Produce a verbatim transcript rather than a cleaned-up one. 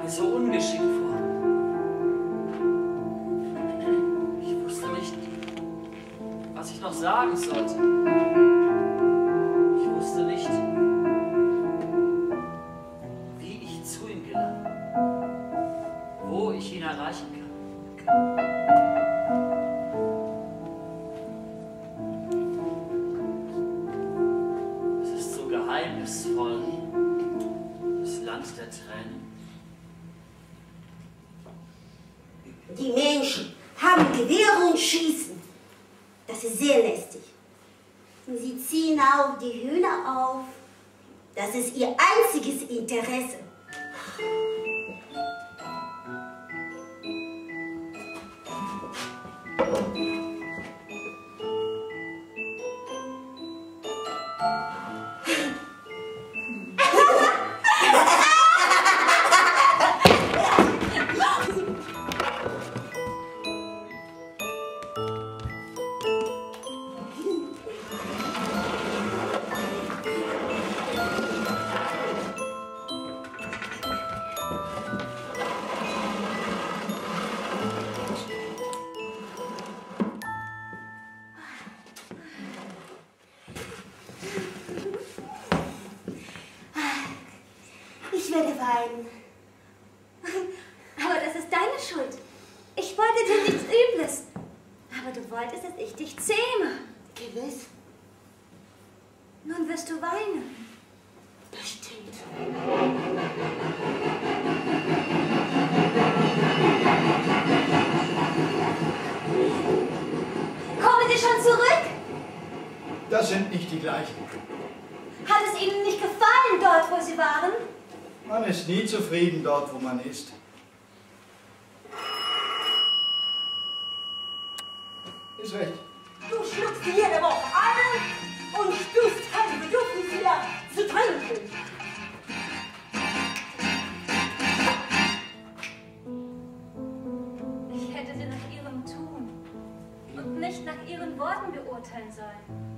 mir so ungeschickt vor. Ich wusste nicht, was ich noch sagen sollte. Ich wusste nicht, wie ich zu ihm gelange, wo ich ihn erreichen kann. Es ist so geheimnisvoll, das Land der Tränen. Die Menschen haben Gewehre und schießen. Das ist sehr lästig. Und sie ziehen auch die Hühner auf. Das ist ihr einziges Interesse. Ich werde weinen. Aber das ist deine Schuld. Ich wollte dir nichts Übles. Aber du wolltest, dass ich dich zähme. Gewiss. Nun wirst du weinen. Bestimmt. Kommen Sie schon zurück? Das sind nicht die gleichen. Hat es Ihnen nicht gefallen, dort, wo Sie waren? Man ist nie zufrieden dort, wo man ist. Ist recht. Du schluckst jede Woche alle und spürst keine Bedürfnis mehr zu trinken. Ich hätte sie nach ihrem Tun und nicht nach ihren Worten beurteilen sollen.